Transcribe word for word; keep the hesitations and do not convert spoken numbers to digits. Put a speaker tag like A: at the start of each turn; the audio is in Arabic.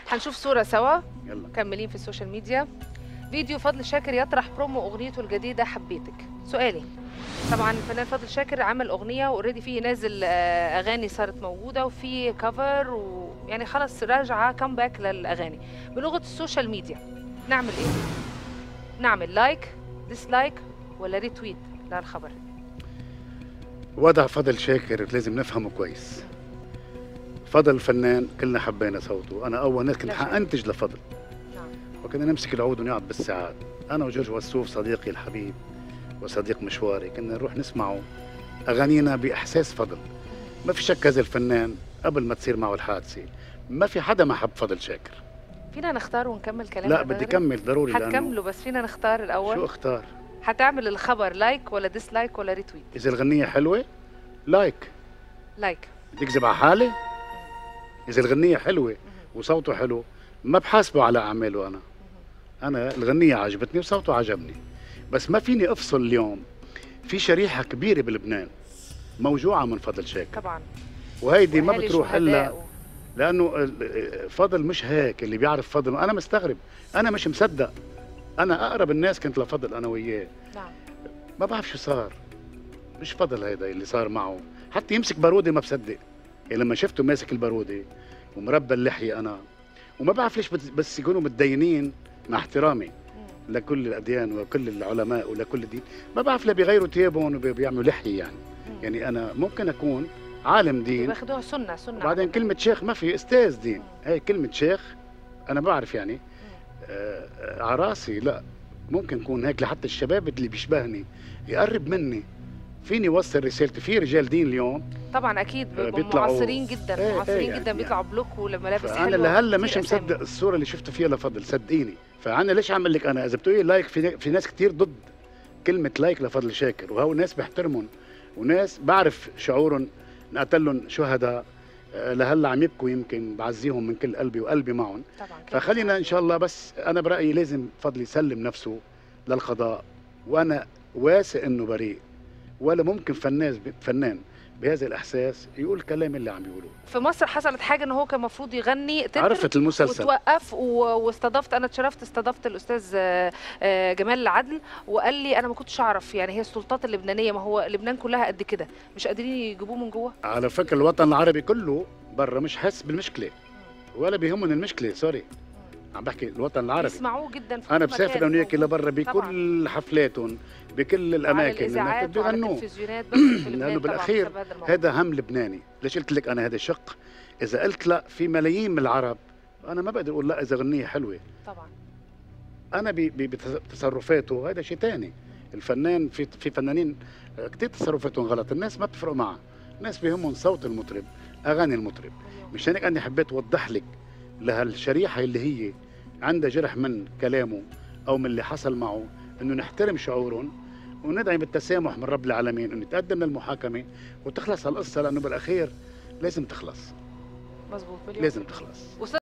A: هنشوف صورة سوا.
B: يلا
A: مكملين في السوشيال ميديا. فيديو فضل شاكر يطرح برومو اغنيته الجديدة حبيتك. سؤالي، طبعا الفنان فضل شاكر عمل اغنية واوريدي فيه نازل آه، اغاني صارت موجودة وفي كفر ويعني خلص راجعة كامباك للاغاني بلغة السوشيال ميديا. نعمل ايه؟ نعمل لايك، ديسلايك، ولا ريتويت للخبر؟
B: وضع فضل شاكر لازم نفهمه كويس. فضل فنان كلنا حبينا صوته، انا اول ناس كنت حانتج لفضل.
A: نعم.
B: وكنا نمسك العود ونقعد بالساعات، انا وجورج وسوف صديقي الحبيب وصديق مشواري، كنا نروح نسمعه اغانينا باحساس فضل. ما في شك هذا الفنان قبل ما تصير معه الحادثه ما في حدا ما حب فضل شاكر.
A: فينا نختار ونكمل كلامنا؟
B: لا بدي كمل ضروري.
A: هتكمله بس فينا نختار الاول.
B: شو اختار؟
A: هتعمل الخبر لايك ولا ديسلايك ولا ريتويت؟
B: اذا الغنيه حلوه لايك.
A: لايك.
B: بدي اكذب على حالي؟ اذا الغنيه حلوه وصوته حلو ما بحاسبه على اعماله. انا انا الغنيه عجبتني وصوته عجبني، بس ما فيني افصل. اليوم في شريحه كبيره بلبنان موجوعه من فضل شاكر
A: طبعا،
B: وهيدي ما بتروح الا لانه فضل مش هيك. اللي بيعرف فضل انا مستغرب، انا مش مصدق. انا اقرب الناس كنت لفضل انا وياه.
A: نعم.
B: ما بعرف شو صار. مش فضل هيدا اللي صار معه، حتى يمسك بارودة ما بصدق. يعني لما شفته ماسك البارودة ومربى اللحية أنا وما بعرف ليش بس يكونوا متدينين، مع احترامي لكل الأديان وكل العلماء ولكل الدين، ما بعرف لا بيغيروا ثيابهم وبيعملوا لحية. يعني يعني أنا ممكن أكون عالم دين
A: بياخدوها سنة سنة.
B: وبعدين كلمة شيخ ما في أستاذ دين. هي كلمة شيخ أنا بعرف يعني آه على راسي. لا ممكن يكون هيك لحتى الشباب اللي بيشبهني يقرب مني، فيني وصل رسالتي. في رجال دين اليوم
A: طبعا اكيد
B: بيطلعوا
A: معاصرين جدا
B: ايه
A: معاصرين
B: ايه
A: جدا
B: يعني
A: بيطلعوا بلوك ولملابس حلوه.
B: انا لهلا مش مصدق الصوره اللي شفت فيها لفضل، صدقيني. فانا ليش عمل لك انا اذا بتقولي لايك، في, في ناس كثير ضد كلمه لايك لفضل شاكر، وهو ناس بحترمهم وناس بعرف شعورهم، نقتل لهم شهداء لهلا عم يبكوا، يمكن بعزيهم من كل قلبي وقلبي معهم.
A: طبعا.
B: فخلينا ان شاء الله، بس انا برايي لازم فضل يسلم نفسه للقضاء، وانا واثق انه بريء، ولا ممكن فنان فنان بهذا الاحساس يقول الكلام اللي عم يقولوه.
A: في مصر حصلت حاجه ان هو كان المفروض يغني
B: عرفت المسلسل
A: وتوقف واستضفت، انا اتشرفت استضفت الاستاذ جمال العدل وقال لي انا ما كنتش اعرف يعني هي السلطات اللبنانيه، ما هو لبنان كلها قد كده مش قادرين يجيبوه من جوه.
B: على فكره الوطن العربي كله برا مش حاسس بالمشكله ولا بيهمهم المشكله. سوري عم بحكي الوطن العربي
A: بيسمعوا جدا في
B: انا بسافر انا وياك لبرا بكل حفلاتهم بكل الاماكن
A: بيغنوا
B: لانه بالاخير هذا هم لبناني. ليش قلت لك انا هذا شق؟ اذا قلت لا في ملايين من العرب انا ما بقدر اقول لا اذا غنيه حلوه.
A: طبعا
B: انا بتصرفاته هذا شيء ثاني. الفنان في في فنانين كثير تصرفاتهم غلط، الناس ما بتفرق معها، الناس بيهمهم صوت المطرب، اغاني المطرب. مشان هيك انا حبيت اوضح لك لهالشريحه اللي هي عندها جرح من كلامه او من اللي حصل معه، انه نحترم شعورهم وندعي بالتسامح من رب العالمين، انه يتقدم للمحاكمه وتخلص هالقصه، لانه بالاخير لازم تخلص.
A: مظبوط،
B: لازم تخلص.